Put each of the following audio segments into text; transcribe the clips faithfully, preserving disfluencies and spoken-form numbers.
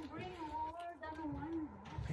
bring more than one box.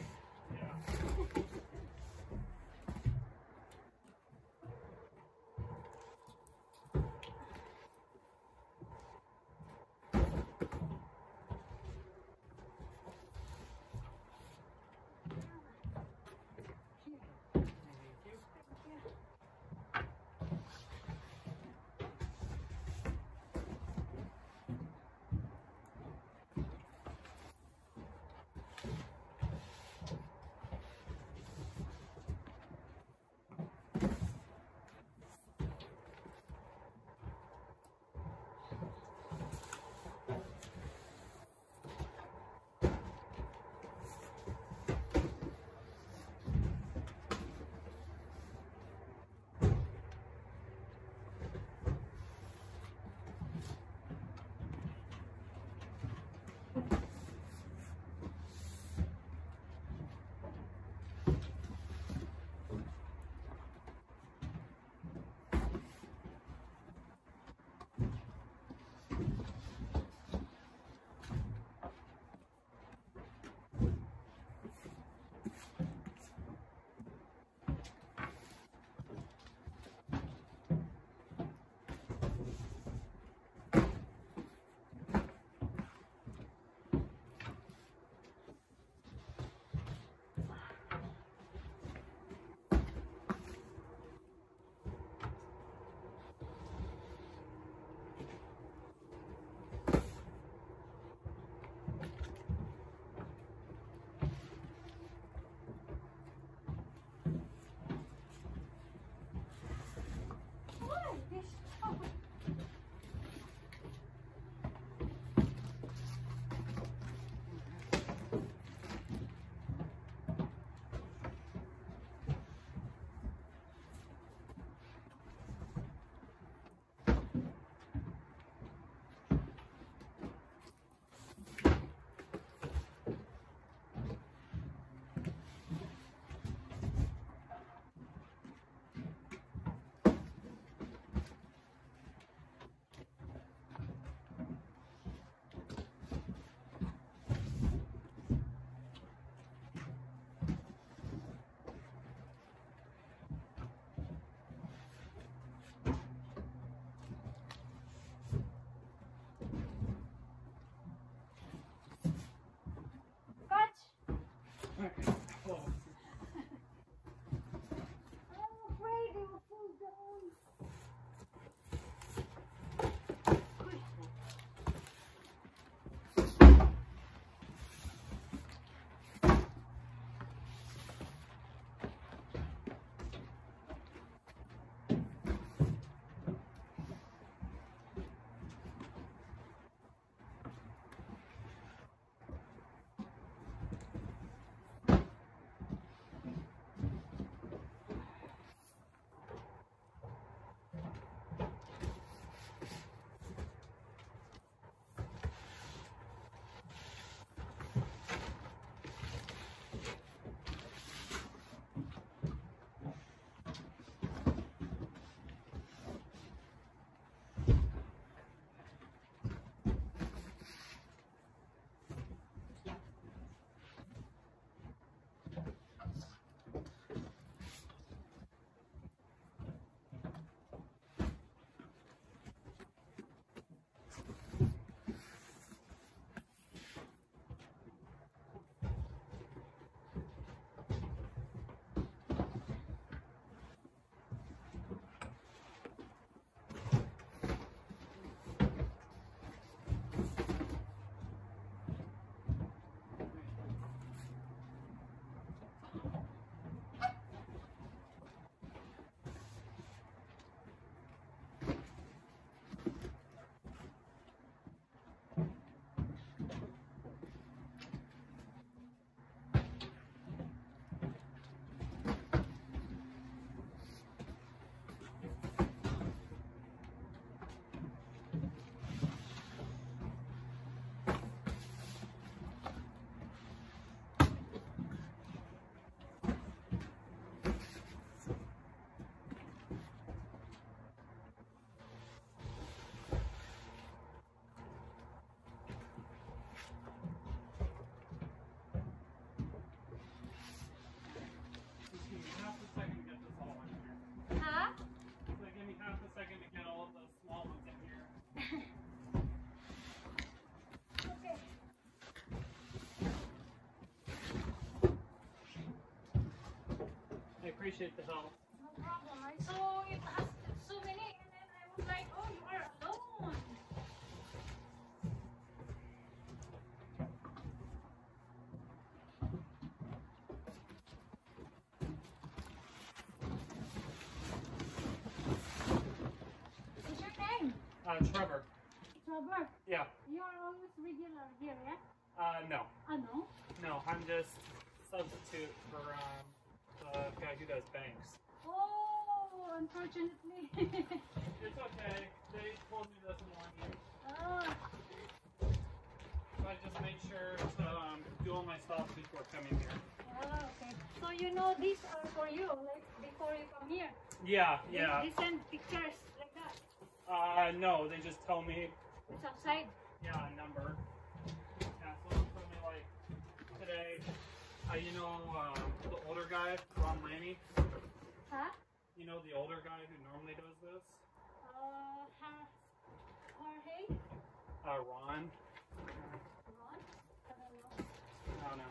appreciate the help. No problem. I saw it has so many, and then I was like, oh, you are alone. What's your name? Uh, Trevor. Trevor. Yeah. You are always regular here, yeah? Uh, no. I know. No, I'm just substitute for um, the guy who does banks. Oh, unfortunately. It's okay. They told me this morning. Oh, So I just make sure to um, do all my stuff before coming here. oh, okay. So you know these are for you, like before you come here. Yeah, They- yeah. They send pictures like that. Uh, no, they just tell me, It's outside. yeah, a number. Yeah, so they'll tell me like today, uh, you know, uh, the older guy, Ron Laney. Huh? You know the older guy who normally does this? Uh, ha- Jorge? Uh, Ron. Ron? I don't know. I don't know.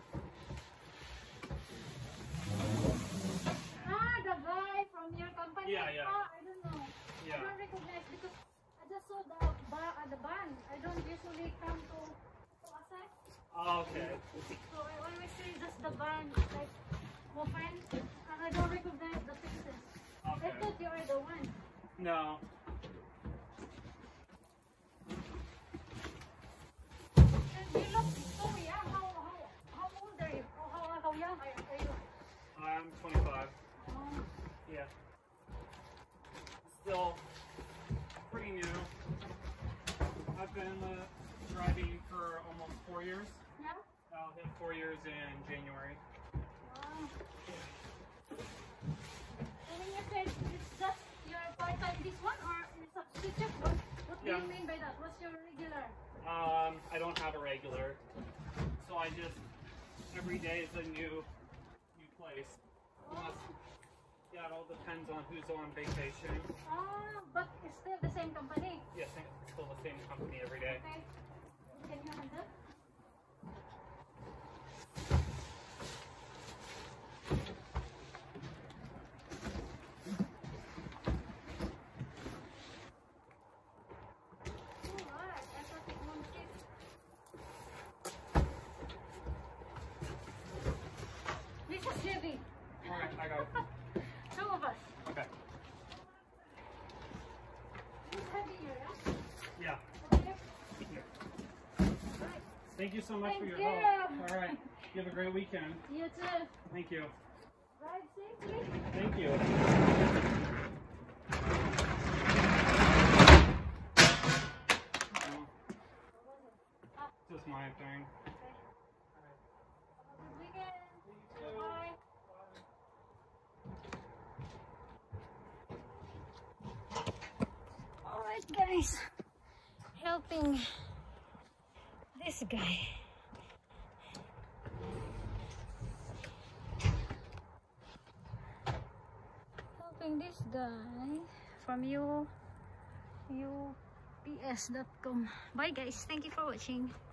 Ah, the guy from your company? Yeah, yeah. Ah, I don't know. I Yeah. don't recognize because I just saw the bar at the band. I don't usually come to, to Asai. Oh, okay. So I always see just the band, like, open, and I don't recognize the faces. I Okay. thought you were the one. No. And you look so young. How, how, how old are you? How, how, how young are, are you? I'm twenty-five. Oh, Yeah. Still pretty new. I've been uh, driving for almost four years. yeah? I'll hit four years in January. Wow. And when you said it's just your part-time this one or in substitute, what, what do Yeah. you mean by that? What's your regular? Um, I don't have a regular, so I just every day is a new new place. Unless, yeah, it all depends on who's on vacation. Ah, but it's still the same company. Yes, it's still the same company every day. Okay. Can you handle? Alright, I thought it won't fit. This is heavy. All right, I got it. Two of us. Okay. This is heavier, yeah? Yeah. Okay. Here. Right. Thank you so much Thank for your you. help. All right. You have a great weekend. You too. Thank you. Drive safely. Thank you. Oh, Ah, just my thing. okay. Have a good weekend. You too. Bye. Alright guys, helping this guy. Helping this guy from U U P S dot com. Bye guys, thank you for watching.